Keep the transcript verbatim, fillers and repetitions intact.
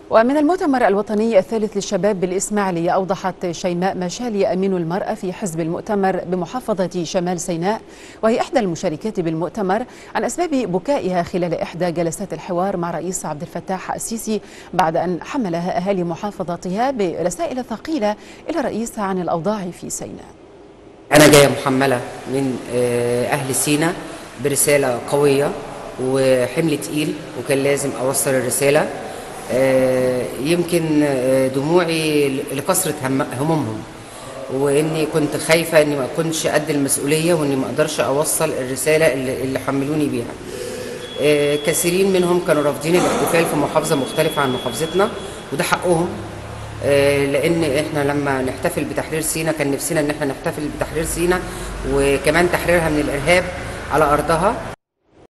ومن المؤتمر الوطني الثالث للشباب بالإسماعيلية، أوضحت شيماء مشالي أمين المرأة في حزب المؤتمر بمحافظة شمال سيناء، وهي إحدى المشاركات بالمؤتمر، عن أسباب بكائها خلال إحدى جلسات الحوار مع رئيس عبد الفتاح السيسي بعد أن حملها أهالي محافظتها برسائل ثقيلة إلى الرئيس عن الأوضاع في سيناء. أنا جاية محملة من أهل سيناء برسالة قوية وحمل تقيل، وكان لازم أوصل الرسالة. يمكن دموعي لكثرة همومهم، وإني كنت خايفة إني ما أكونش قد المسؤولية، وإني ما أقدرش أوصل الرسالة اللي حملوني بيها. كثيرين منهم كانوا رافضين الاحتفال في محافظة مختلفة عن محافظتنا، وده حقهم، لان احنا لما نحتفل بتحرير سيناء كان نفسنا ان احنا نحتفل بتحرير سيناء وكمان تحريرها من الارهاب على ارضها.